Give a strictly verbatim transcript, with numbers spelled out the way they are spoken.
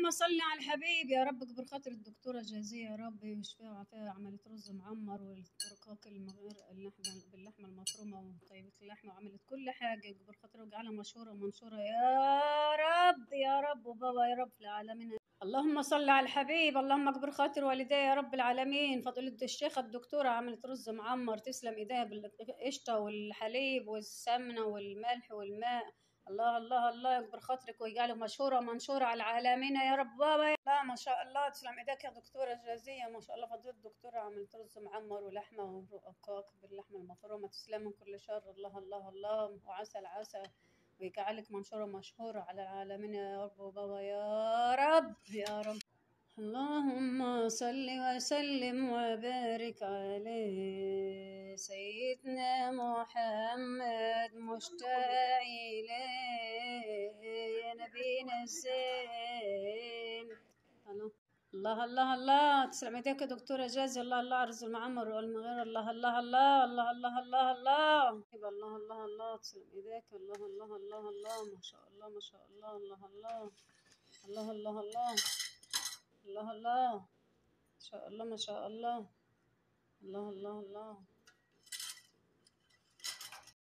اللهم صل على الحبيب يا رب. اكبر خاطر الدكتورة جازية يا رب ويشفيها ويعافيها. عملت رز معمر والرقاق المغير اللحمة باللحمة المفرومة وطيبة اللحمة وعملت كل حاجة. اكبر خاطر واجعلها مشهورة ومنشورة يا رب يا رب وبابا يا رب في العالمين. اللهم صل على الحبيب. اللهم اكبر خاطر والدي يا رب العالمين. فضيلة الشيخة الدكتورة عملت رز معمر تسلم ايديها بالقشطة والحليب والسمنة والملح والماء. الله الله الله يكبر خاطرك ويجعله مشهورة منشورة على العالمين يا رب بابا. لا ما شاء الله تسلم ايديك يا دكتورة جازية ما شاء الله. فضيلة الدكتورة عملت رز معمر ولحمة ورقاق باللحمة المفرومة تسلم من كل شر. الله الله الله وعسل عسل ويجعلك منشورة مشهورة على العالمين يا رب وبابا يا رب يا رب. اللهم صل وسلم وبارك عليه سيدنا محمد مشتاق إليه يا نبينا الزين. الله الله الله تسلم ايديك يا دكتورة جازي. الله الله رز المعمر والمغير. الله الله الله الله الله الله الله الله الله الله تسلم ايديك. الله الله الله الله ما شاء الله ما شاء الله. الله الله الله الله الله الله الله ما شاء الله ما شاء الله. الله الله الله